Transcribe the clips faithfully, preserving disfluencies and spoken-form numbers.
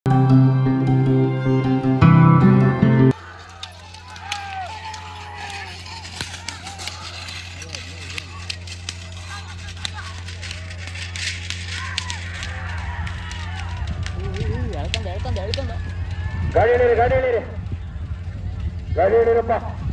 ಗಾಡಿ ಹೇಳಿರಿ ಗಾಡಿ ಹೇಳಿರಿ ಗಾಡಿ ಹೇಳಿರಪ್ಪ.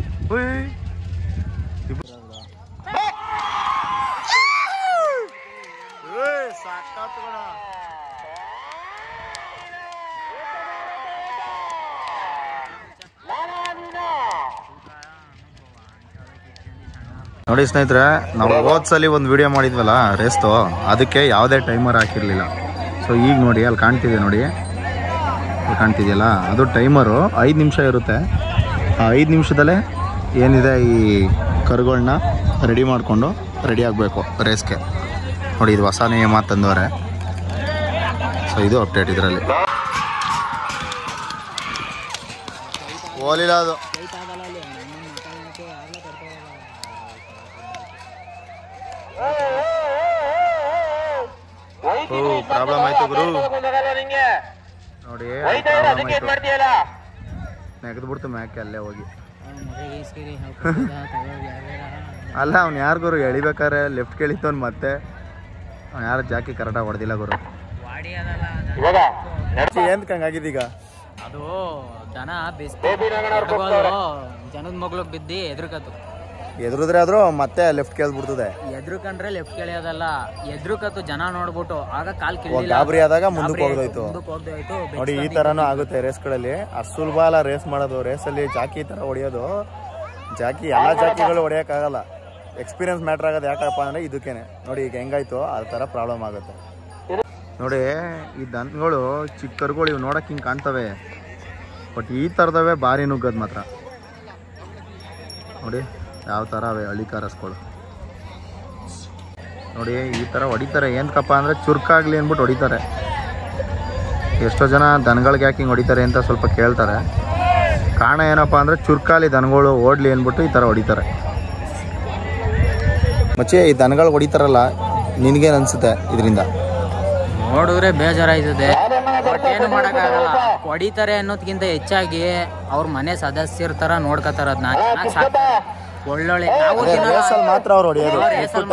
ನೋಡಿ ಸ್ನೇಹಿತರೆ, ನಾವು ಹೋದ್ಸಲಿ ಒಂದು ವಿಡಿಯೋ ಮಾಡಿದ್ವಲ್ಲ ರೇಸ್ತು, ಅದಕ್ಕೆ ಯಾವುದೇ ಟೈಮರ್ ಹಾಕಿರಲಿಲ್ಲ. ಸೊ ಈಗ ನೋಡಿ ಅಲ್ಲಿ ಕಾಣ್ತಿದೆ, ನೋಡಿ ಕಾಣ್ತಿದೆಯಲ್ಲ, ಅದು ಟೈಮರು ಐದು ನಿಮಿಷ ಇರುತ್ತೆ. ಆ ಐದು ನಿಮಿಷದಲ್ಲೇ ಏನಿದೆ ಈ ಕರುಗಳನ್ನ ರೆಡಿ ಮಾಡಿಕೊಂಡು ರೆಡಿ ಆಗಬೇಕು ರೇಸ್ಗೆ. ನೋಡಿ ಇದು ಹೊಸ ನಿಯಮ ತಂದವರೆ. ಸೊ ಇದು ಅಪ್ಡೇಟ್ ಇದರಲ್ಲಿ. ಓಲಿಲ್ಲ ಅದು ಪ್ರಾಬ್ಲಮ್ ಆಯ್ತು ಗುರು. ನೋಡಿ ನೆಗೆದು ಬಿಡ್ತು ಮ್ಯಾಕೆ ಅಲ್ಲೇ ಹೋಗಿ. ಅಲ್ಲ ಅವ್ನು ಯಾರು ಗುರು ಎಳಿಬೇಕಾರೆ ಲೆಫ್ಟ್ ಕೇಳಿತ್ತು ಮತ್ತೆ ಅವ್ನು ಯಾರು ಜಾಕಿ ಕರೆಕ್ಟಾಗಿ ಹೊಡೆದಿಲ್ಲ ಗುರು. ಏನ್ ಕಂಗಾಗಿದ್ದೀಗ ಅದು ದನ ಜನದ ಮಗ್ಳು ಬಿದ್ದಿ ಎದ್ರಕತ್ತು. ಎದುರುದ್ರೆ ಆದ್ರೂ ಮತ್ತೆ ಲೆಫ್ಟ್ ಕೇಳ್ಬಿಡ್ತದೆ. ಎದ್ರುಕಂಡ್ರೆ ಲೆಫ್ಟ್ ಕೇಳಿಯೋದಲ್ಲ, ಎದ್ರುಕತ್ತು ಜನ ನೋಡ್ಬಿಟ್ಟು ಆಗ ಕಾಲ್ ಗಾಬರಿ ಆದಾಗ ಮುಂದಕ್ಕೆ ಹೋಗ್ದೋಯ್ತು. ಹೋಗ್ದೋಯ್ತು. ನೋಡಿ ಈ ತರನು ಆಗುತ್ತೆ ರೇಸ್ಗಳಲ್ಲಿ. ಅಷ್ಟು ಸುಲಭ ಅಲ್ಲ ರೇಸ್ ಮಾಡೋದು. ರೇಸಲ್ಲಿ ಜಾಕಿ ತರ ಹೊಡೆಯೋದು. ಜಾಕಿ ಎಲ್ಲಾ ಜಾಕಿಗಳು ಹೊಡೆಯೋಕ್ಕಾಗಲ್ಲ. ಎಕ್ಸ್ಪೀರಿಯನ್ಸ್ ಮ್ಯಾಟ್ರ್ ಆಗೋದು ಯಾಕಪ್ಪ ಅಂದ್ರೆ ಇದಕ್ಕೇನೆ. ನೋಡಿ ಈಗ ಹೆಂಗಾಯ್ತು ಆ ತರ ಪ್ರಾಬ್ಲಮ್ ಆಗುತ್ತೆ. ನೋಡಿ ಈ ದನಗಳು ಚಿಕ್ಕ ಕರುಗಳು ಇವು ನೋಡಕ್ ಹಿಂಗೆ ಕಾಣ್ತವೆ, ಬಟ್ ಈ ಥರದವೇ ಭಾರಿ ನುಗ್ಗದು ಮಾತ್ರ. ನೋಡಿ ಯಾವ ಥರ ಅವೆ ಹಳ್ಳಿ ಕಾರಸ್ಗಳು. ನೋಡಿ ಈ ಥರ ಹೊಡಿತಾರೆ. ಏನಕ್ಕಪ್ಪ ಅಂದರೆ ಚುರುಕಾಗಲಿ ಅಂದ್ಬಿಟ್ಟು ಹೊಡಿತಾರೆ. ಎಷ್ಟೋ ಜನ ದನಗಳಿಗೆ ಯಾಕೆ ಹಿಂಗೆ ಹೊಡಿತಾರೆ ಅಂತ ಸ್ವಲ್ಪ ಕೇಳ್ತಾರೆ. ಕಾರಣ ಏನಪ್ಪ ಅಂದರೆ ಚುರುಕಾಲಿ ದನಗಳು ಓಡಲಿ ಅಂದ್ಬಿಟ್ಟು ಈ ಥರ ಹೊಡಿತಾರೆ. ಮಚ್ಚೆ ಈ ದನಗಳು ಹೊಡಿತಾರಲ್ಲ, ನಿನಗೇನು ಅನಿಸುತ್ತೆ ಇದರಿಂದ? ನೋಡಿದ್ರೆ ಬೇಜಾರಾಯ್ತದೆ, ಬಟ್ ಏನು ಮಾಡೋಕ್ಕಾಗಲ್ಲ. ಹೊಡಿತಾರೆ ಅನ್ನೋದಕ್ಕಿಂತ ಹೆಚ್ಚಾಗಿ ಅವ್ರ ಮನೆ ಸದಸ್ಯರ ತರ ನೋಡ್ಕೋತಾರ. ಅದನ್ನ ಒಳ್ಳೊಳ್ಳೆ ಮಾತ್ರ ಅವ್ರು ಹೊಡಿಯೋದು.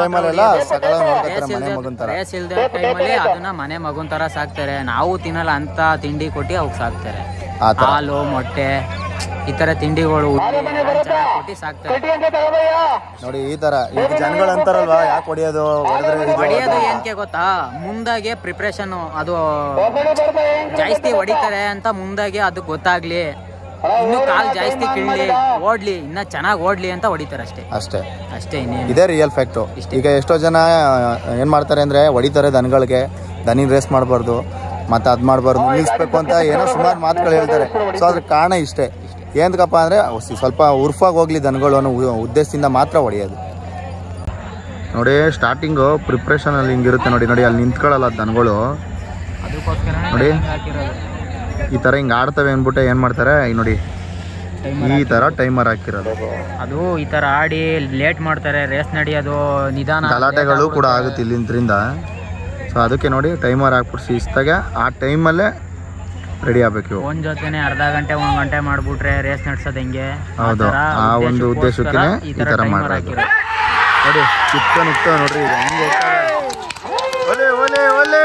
ರೇಸ್ ಇಲ್ದೆ ಟೈಮಲ್ಲಿ ಅದನ್ನ ಮನೆ ಮಗುನ್ ತರ ಸಾಕ್ತಾರೆ. ನಾವು ತಿನ್ನಲ್ಲ ಅಂತ ತಿಂಡಿ ಕೊಟ್ಟು ಅವ್ಕೆ ಸಾಕ್ತಾರೆ. ಹಾಲು ಮೊಟ್ಟೆ ಈ ತರ ತಿಂಡಿಗಳು ಕೊಟ್ಟು ಸಾಕ್ತಾರೆ. ನೋಡಿ ಈ ತರ ಜನಗಳು ಅಂತಾರಲ್ವಾ, ಯಾಕೆ ಹೊಡಿಯೋದು ಹೊಡಿಯೋದು ಏನಕ್ಕೆ ಗೊತ್ತಾ, ಮುಂದಾಗೆ ಪ್ರಿಪ್ರೇಷನ್ ಅದು ಜಾಸ್ತಿ ಹೊಡಿತಾರೆ ಅಂತ ಮುಂದಾಗೆ ಅದು ಗೊತ್ತಾಗ್ಲಿ, ಇನ್ನು ಕಾಲ್ ಜಾಸ್ತಿ ಕಿಳ್ಳಿ ಓಡ್ಲಿ, ಇನ್ನ ಚೆನ್ನಾಗಿ ಓಡ್ಲಿ ಅಂತ ಹೊಡಿತಾರೆ ಅಷ್ಟೇ ಅಷ್ಟೇ ಅಷ್ಟೇ ಇದೇ ರಿಯಲ್ ಫ್ಯಾಕ್ಟು. ಈಗ ಎಷ್ಟೋ ಜನ ಏನ್ ಮಾಡ್ತಾರೆ ಅಂದ್ರೆ ಹೊಡಿತಾರೆ ದನಗಳಿಗೆ, ದನಿನ ರೇಸ್ ಮಾಡಬಾರ್ದು ಮತ್ತೆ ಅದ್ ಮಾಡಬಾರ್ದು, ನಿಲ್ಲಿಸ್ಬೇಕು ಅಂತ ಏನೋ ಸುಮಾರು ಮಾತುಗಳು ಹೇಳ್ತಾರೆ. ಸೊ ಅದ್ರ ಕಾರಣ ಇಷ್ಟೇ. ಏನಕ್ಕಪ್ಪ ಅಂದ್ರೆ ಸ್ವಲ್ಪ ಉರ್ಫಾಗಿ ಹೋಗ್ಲಿ ದನಗಳು ಅನ್ನೋ ಉದ್ದೇಶದಿಂದ ಮಾತ್ರ ಹೊಡೆಯೋದು. ನೋಡಿ ಸ್ಟಾರ್ಟಿಂಗು ಪ್ರಿಪ್ರೇಷನ್ ಅಲ್ಲಿ ಹಿಂಗಿರುತ್ತೆ. ನೋಡಿ ನೋಡಿ ಅಲ್ಲಿ ನಿಂತ್ಕೊಳ್ಳಲ್ಲ ದನಗಳು. ನೋಡಿ ಈ ತರ ಹಿಂಗ್ ಆಡ್ತವೆ ಅಂದ್ಬಿಟ್ಟು ಏನ್ ಮಾಡ್ತಾರೆ ನೋಡಿ ಈ ತರ ಟೈಮರ್ ಹಾಕಿರೋದು. ಅದು ಈ ತರ ಆಡಿ ಲೇಟ್ ಮಾಡ್ತಾರೆ ರೇಸ್ ನಡೆಯೋದು, ನಿಧಾನ ಗಲಾಟೆಗಳು ಕೂಡ ಆಗುತ್ತೆ ಇಲ್ಲಿಂದ್ರಿಂದ. ಸೊ ಅದಕ್ಕೆ ನೋಡಿ ಟೈಮರ್ ಹಾಕ್ಬಿಟ್ಟು ಶಿಸ್ತಾಗೆ ಆ ಟೈಮಲ್ಲೇ ರೆಡಿ ಆಗ್ಬೇಕು. ಒಂದ್ ಜೊತೆನೆ ಅರ್ಧ ಗಂಟೆ ಒಂದ್ ಗಂಟೆ ಮಾಡ್ಬಿಟ್ರೆ ರೇಸ್ ನಡ್ಸೋದು ಹೆಂಗೆ? ಹೌದು, ಆ ಒಂದು ಉದ್ದೇಶಕ್ಕೆ ಈ ತರ ಮಾಡೋದು. ನೋಡಿ ಚಿಕ್ಕ ನುಕ್ತ ನೋಡ್ರಿ ಒಲೆ ಒಲೆ ಒಲೆ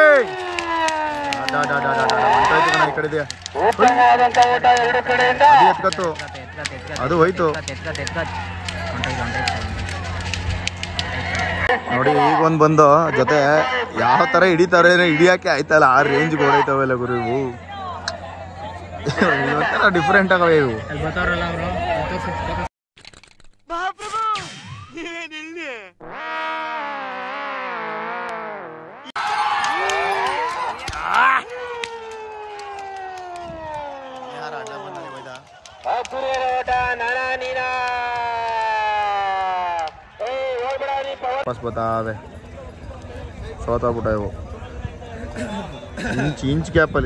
ಈ ಕಡೆ ಎತ್ಕತ್ತು, ಅದು ಹೋಯ್ತು. ನೋಡಿ ಈಗ ಒಂದ್ ಬಂದು ಜೊತೆ ಯಾವ ತರ ಹಿಡಿತಾರೆ ಹಿಡಿಯಾಕೆ ಆಯ್ತಲ್ಲ, ಆ ರೇಂಜ್ಗೆ ಓಡೈತವೆಲ್ಲ ಗುರು. ಇವು ಒಂಥರ ಡಿಫ್ರೆಂಟ್ ಆಗವೆ ಇವು. ವಾಪಸ್ ಬತ್ತಾವೆ, ಸೋತಾಗ್ಬಿಟ್ಟ ಇವು ಇಂಚ್ ಇಂಚ್ ಗ್ಯಾಪಲ್ಲಿ.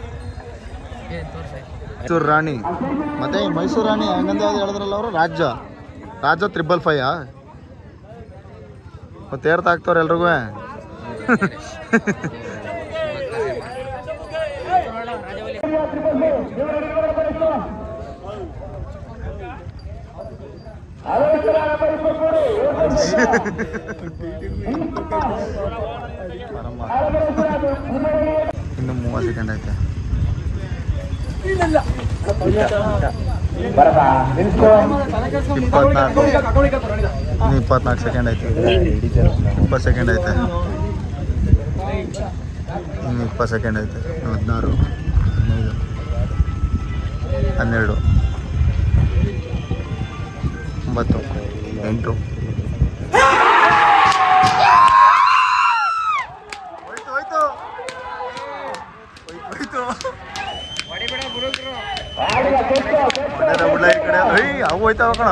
ಮೈಸೂರು ರಾಣಿ ಮತ್ತೆ ಮೈಸೂರು ರಾಣಿ ಹಂಗಂದ ಯಾವ್ದು ಹೇಳಿದ್ರಲ್ಲ ಅವರು, ರಾಜ್ಯ ರಾಜ್ಯ ತ್ರಿಬಲ್ ಫೈವ್ ಮತ್ತೆ ಏರ್ತ ಹಾಕ್ತವ್ರ ಎಲ್ರಿಗೂ. ಇನ್ನು ಮೂವತ್ತು ಸೆಕೆಂಡ್ ಐತೆ. ಇಪ್ಪತ್ನಾಲ್ಕು ಇನ್ನು ಇಪ್ಪತ್ನಾಲ್ಕು ಸೆಕೆಂಡ್ ಐತೆ. ಇಪ್ಪತ್ತು ಸೆಕೆಂಡ್ ಐತೆ. ಇನ್ನು ಇಪ್ಪತ್ತು ಸೆಕೆಂಡ್ ಐತೆ. ಹದಿನಾರು, ಹದಿನೈದು, ಹನ್ನೆರಡು, ಒಂಬತ್ತು, ಎಂಟು. ಹೋಯ್ತು ಹೋಯ್ತು ಹೋಯ್ತು ಬಿಡ್ಲ ಈ ಕಡೆ. ಅಯ್ಯ ಅವು ಹೋಯ್ತಾವ ಕಣ.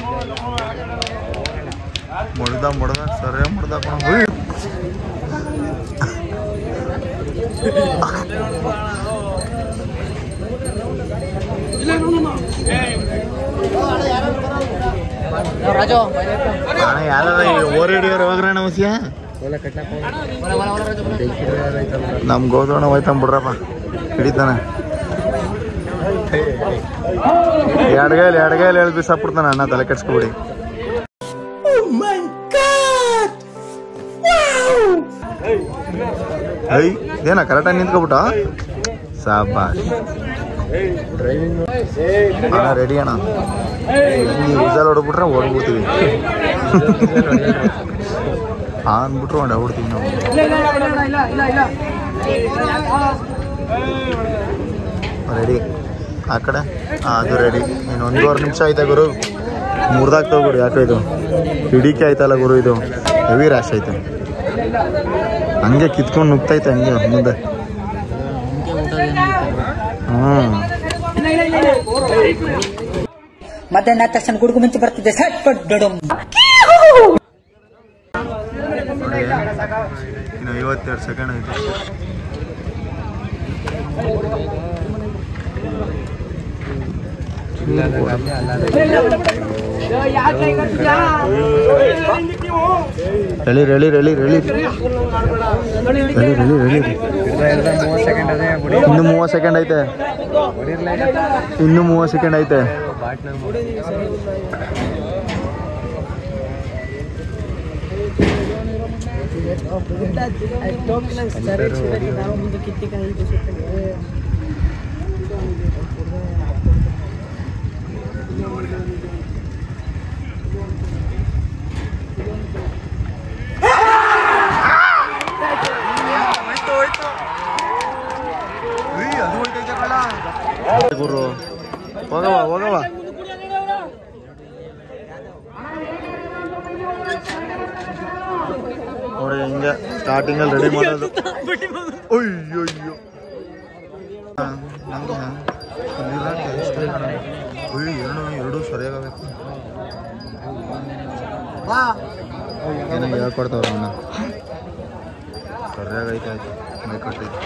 ಮುಡ್ದ ಮುಡ್ದ ಸರಿ ಮುಡ್ದ ಕಣ. ಯಾರ ಓರ್ ಹಿಡಿಯೋರು ಯಾವಾಗ್ರ ನಮಸ್ಯ ನಮ್ ಗೋದೋಣ ಹೋಯ್ತಾನ ಬಿಡ್ರಪ್ಪ, ಹಿಡಿತಾನ. ಎಡಗೈಲಿ ಎಡಗೈಲಿ ಹೇಳಿ ಬಿಸಾಕ್ಬಿಡ್ತಾನ ಅಣ್ಣ, ತಲೆ ಕೆಡ್ಸ್ಕೊಬಿಡಿ. ಐ ಏನ ಕರೆಕ್ಟಾಗಿ ನಿಂತ್ಕೊಬಿಟ್ಟ. ಸಾಬಾಷ್ ಅಣ್ಣ, ರೆಡಿ ಅಣ್ಣ. ನೀವು ವಿಸಲ್ ಹೊಡ್ಬಿಟ್ರೆ ಓಡ್ಬಿಡ್ತೀವಿ. ಅಂದ್ಬಿಟ್ರು ಒಂದು ಹೊಡ್ತೀವಿ ನಾವು. ರೆಡಿ ಆ ಕಡೆ. ಹಾಂ ಅದು ರೆಡಿ. ಇನ್ನು ಒಂದೂವರೆ ನಿಮಿಷ ಆಯ್ತಾ ಗುರು. ಮೂರ್ದಾಗ್ತ ಹೋಗ್ಬಿಡಿ. ಯಾಕೆ ಇದು ಹಿಡಿಕೆ ಆಯ್ತಲ್ಲ ಗುರು, ಇದು ಹೆವಿ ರ್ಯಾಶ್ ಐತೆ. ಹಂಗೆ ಕಿತ್ಕೊಂಡು ನುಗ್ತೈತೆ ಹಂಗೆ ಮುಂದೆ. ಹ್ಞೂ ಮಧ್ಯಾಹ್ನ ಆದ ತಕ್ಷಣ ಗುಡುಗು ಮಿಂಚು ಬರ್ತಿದ್ದೆ. ಸಟ್ ಪಟ್ ಡೊಡಮ್. ಇನ್ನು ಐವತ್ತೆರಡು ಸೆಕೆಂಡ್ ಐತೆ. ರೆಳಿ ರೆಳಿ ರೆಳಿ ರೆಳಿ ರೆಳಿ ರೆಳಿ ರೆಳಿ. ಇನ್ನು ಮೂವತ್ತು ಸೆಕೆಂಡ್ ಐತೆ. ಇನ್ನು ಮೂವತ್ತು ಸೆಕೆಂಡ್ ಐತೆ. ಗುರು ಹೋಗವ ಹೋಗವ. ನೋಡಿ ಹಿಂಗೆ ಸ್ಟಾರ್ಟಿಂಗಲ್ಲಿ ರೆಡಿ ಮಾಡೋದು. ಅಯ್ಯೋ ಅಯ್ಯೋ ನಂಗೆ ಎರಡು ಎರಡು ಸರಿಯಾಗಬೇಕು. ಏನೋ ಹೇಳ್ಕೊಡ್ತಾವ್ರ ಅವನ್ನ. ಸರಿಯಾಗೈತೆ ಆಯ್ತು. ಮೈ ಕಟ್ಟಿದ್ದು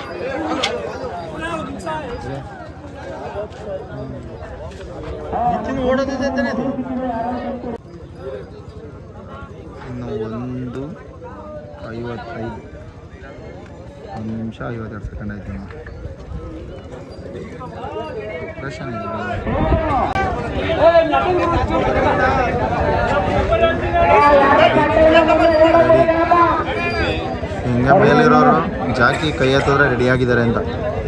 ಓಡೋದಿದೆ ಅಂತಾನೆ. ಇನ್ನು ಒಂದು ಐವತ್ತೈದು, ಒಂದು ನಿಮಿಷ ಐವತ್ತೆರಡು ಸೆಕೆಂಡ್ ಆಯ್ತು. ಇನ್ನು ಫ್ರೆಶ್ ಹಿಂಗೆ ಮೇಲಿರೋರು ಜಾಕಿ ಕೈ ಎತ್ತಿದ್ರೆ ರೆಡಿ ಆಗಿದ್ದಾರೆ ಅಂತ.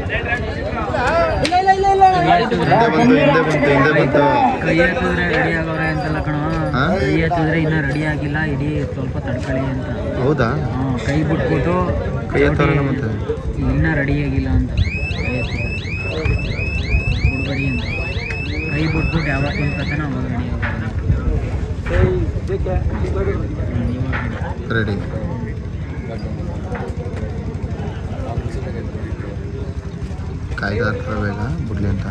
ಹಿಂದೆ ಬಂತು ಹಿಂದೆ ಬಂತು ಹಿಂದೆ ಬಂತು. ಕೈ ಎತ್ತಿದ್ರೆ ರೆಡಿ ಆಗವ್ರೆ ಅಂತಲ್ಲ ಕಣ. ಕೈ ಎತ್ತಿದ್ರೆ ಇನ್ನೂ ರೆಡಿ ಆಗಿಲ್ಲ, ಇಡೀ ಸ್ವಲ್ಪ ತಡ್ಕೊಳ್ಳಿ ಅಂತ. ಹೌದಾ? ಕೈ ಬಿಟ್ಬಿಟ್ಟು ಕೈ ಎತ್ತವ್ರೆ ಮತ್ತೆ ಇನ್ನೂ ರೆಡಿ ಆಗಿಲ್ಲ ಅಂತ. ಕೈ ಎತ್ತಿದ್ರೆ ಹುಡುಗರಿ ಅಂತ ಕೈ ಬಿಟ್ಬಿಟ್ಟು ಯಾವಾಗ ಕುಂತ್ಕೊತಾನೆ ಅವಾಗ ರೆಡಿ ರೆಡಿ. ಕಾಯ್ದಾರ ಬೇಗ ಬಿಡ್ಲಿ ಅಂತ.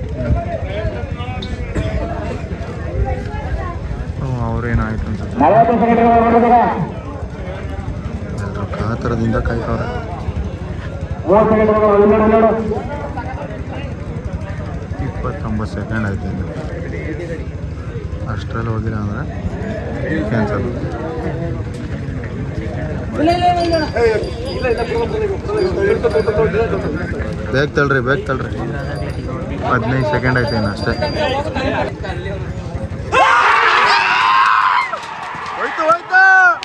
ಅವ್ರೇನಾಯ್ತು ಅನ್ಸುತ್ತೆ. ಎಲ್ಲರೂ ಕಾತರದಿಂದ ಕಾಯ್ತವ್ರೆ. ಇಪ್ಪತ್ತೊಂಬತ್ತು ಸೆಕೆಂಡ್ ಆಯ್ತು. ಇನ್ನು ಅಷ್ಟರಲ್ಲಿ ಹೋಗಿಲ್ಲ ಅಂದರೆ ಕ್ಯಾನ್ಸಲ್. ಬೇಗ ತಳ್ರಿ ಬೇಗ ತಳ್ರಿ ಹದಿನೈದು ಸೆಕೆಂಡ್ ಆಯ್ತು ಇನ್ನು ಅಷ್ಟೇ. ಹೋಯ್ತು ಹೋಯ್ತು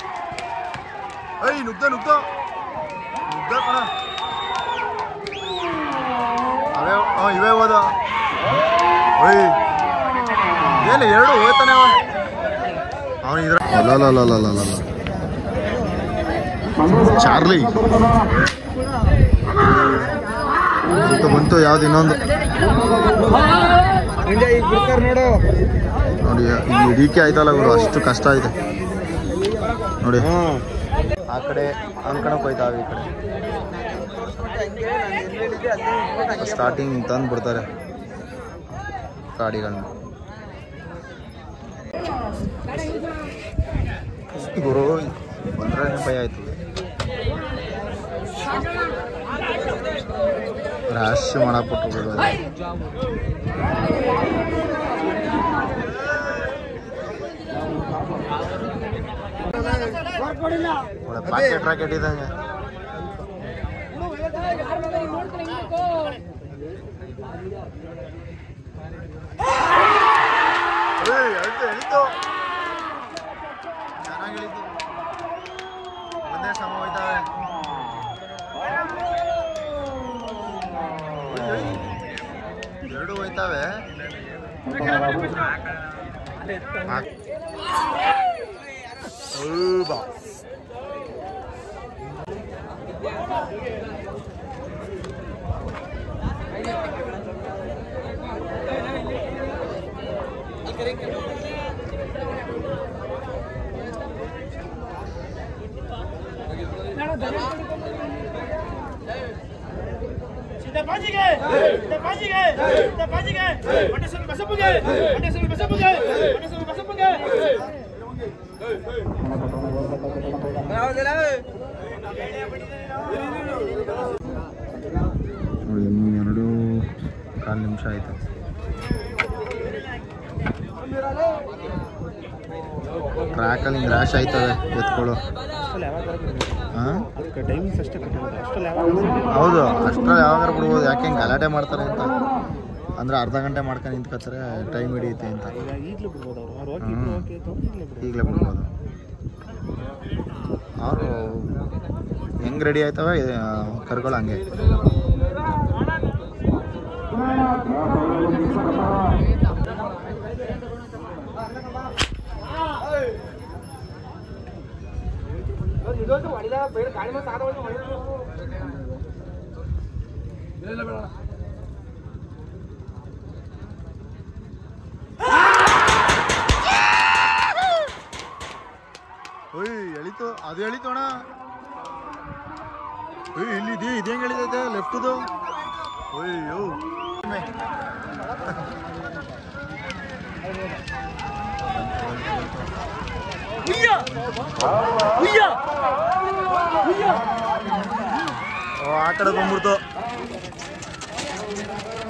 ಐ ನುಗ್ಗ ನುಗ್ಗ ನುಗ್ಗ ಕಣ ಅವೇ ಹಾಂ ಇವೇ ಹೋದ ಒಯ್ ಏನು ಎರಡು ಹೋಯ್ತಾನೆ ಅವನು ಇದ್ರ ಅಲ್ಲ ಚಾರ್ಲಿ ಬಂತು ಬಂತು ಯಾವ್ದು ಇನ್ನೊಂದು ನೋಡಿ ಹಿಡಿಕೆ ಆಯ್ತಲ್ಲ ಗುರು ಅಷ್ಟು ಕಷ್ಟ ಇದೆ ನೋಡಿ. ಆ ಕಡೆ ಅಂಕಣಕ್ಕೆ ಹೋಯ್ತಾವೆ ಈ ಕಡೆ ಸ್ಟಾರ್ಟಿಂಗ್ ತಂದು ಬಿಡ್ತಾರೆ ಗಾಡಿಗಳನ್ನ. ಗುರು ಬಂದ್ರೆ ಭಯ ಆಯ್ತು. ರ್ಯಾಶ್ ಮಾಡಾಕ್ಬಿಟ್ಟು ಪಾಕೆಟ್ ರಾಕೆಟ್ ಇದ್ದಂಗೆ. ಎಳಿತು ಚೆನ್ನಾಗಿ ಎಳಿತು ಒಂದೇ ಸಮ ಹೋಯ್ತಾವೆ. ಎರಡು ಹೋಯ್ತಾವೆ. ಬಾ ಬಾಜಿಗೆ ಬಾಜಿಗೆ ಬಾಜಿಗೆ ಮಂಡೇಶ್ವರ ಬಸಪ್ಪಗೆ ಮಂಡೇಶ್ವರ ಬಸಪ್ಪಗೆ ಮಂಡೇಶ್ವರ ಬಸಪ್ಪಗೆ ಇನ್ನು ಎರಡು ಕಾಲು ನಿಮಿಷ ಆಯ್ತು. ಟ್ರ್ಯಾಕಲ್ಲಿ ಹಿಂಗೆ ರ್ಯಾಶ್ ಆಯ್ತವೆ ಎತ್ಕೊಳ್ಳೋ. ಹಾಂ ಹೌದು ಅಷ್ಟರಲ್ಲಿ ಯಾವಾಗ ಬಿಡ್ಬೋದು. ಯಾಕೆ ಹಿಂಗೆ ಗಲಾಟೆ ಮಾಡ್ತಾರೆ ಅಂತ ಅಂದರೆ ಅರ್ಧ ಗಂಟೆ ಮಾಡ್ಕೊಂಡು ನಿಂತ್ಕೊತಾರೆ ಟೈಮ್ ಹಿಡಿಯುತ್ತೆ ಅಂತ. ಈಗಲೇ ಬಿಡ್ಬೋದು. ಅವರು ಹೆಂಗೆ ರೆಡಿ ಆಯ್ತವೆ ಕರ್ಗಳು ಹಂಗೆ. ಓಯ್ ಎಳಿತು ಅದು ಎಳಿತೋಣ. ಓಯ್ ಇಲ್ಲಿದೆ ಇದು ಹೆಂಗೆ ಎಳಿತೈತೆ ಲೆಫ್ಟದು. ಅಯ್ಯೋ ಆ ಕಡೆ ಬಂದ್ಬಿಡ್ತು.